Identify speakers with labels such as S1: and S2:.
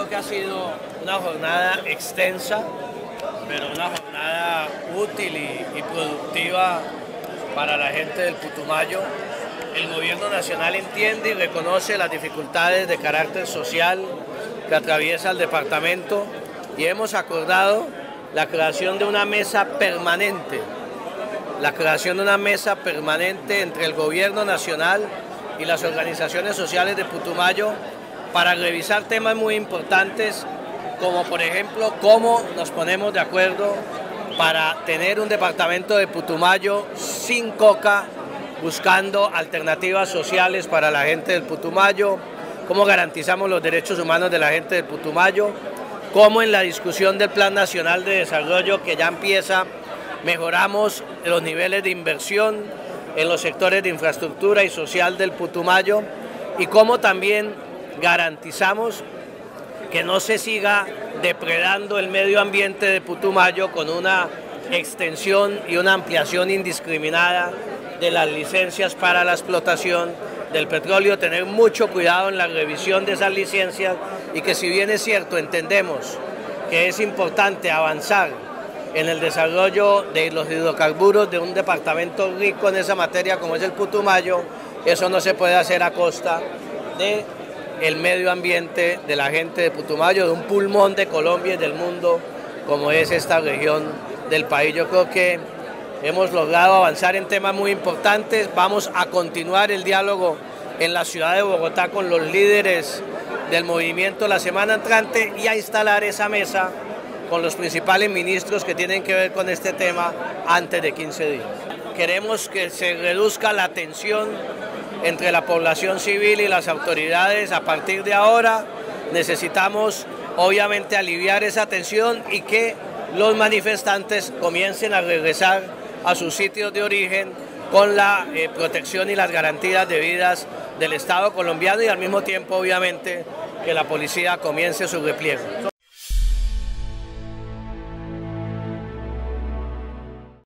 S1: creo que ha sido una jornada extensa, pero una jornada útil y productiva para la gente del Putumayo. El gobierno nacional entiende y reconoce las dificultades de carácter social que atraviesa el departamento y hemos acordado la creación de una mesa permanente, entre el gobierno nacional y las organizaciones sociales de Putumayo para revisar temas muy importantes, como por ejemplo cómo nos ponemos de acuerdo para tener un departamento de Putumayo sin coca, buscando alternativas sociales para la gente del Putumayo, cómo garantizamos los derechos humanos de la gente del Putumayo, cómo en la discusión del Plan Nacional de Desarrollo que ya empieza, mejoramos los niveles de inversión en los sectores de infraestructura y social del Putumayo y cómo también garantizamos que no se siga depredando el medio ambiente de Putumayo con una extensión y una ampliación indiscriminada de las licencias para la explotación del petróleo, tener mucho cuidado en la revisión de esas licencias y que, si bien es cierto, entendemos que es importante avanzar en el desarrollo de los hidrocarburos de un departamento rico en esa materia como es el Putumayo, eso no se puede hacer a costa del medio ambiente de la gente de Putumayo, de un pulmón de Colombia y del mundo como es esta región del país. Yo creo que hemos logrado avanzar en temas muy importantes. Vamos a continuar el diálogo en la ciudad de Bogotá con los líderes del movimiento la semana entrante y a instalar esa mesa con los principales ministros que tienen que ver con este tema antes de 15 días. Queremos que se reduzca la tensión entre la población civil y las autoridades. A partir de ahora necesitamos obviamente aliviar esa tensión y que los manifestantes comiencen a regresar a sus sitios de origen con la protección y las garantías debidas del Estado colombiano y al mismo tiempo obviamente que la policía comience su repliegue.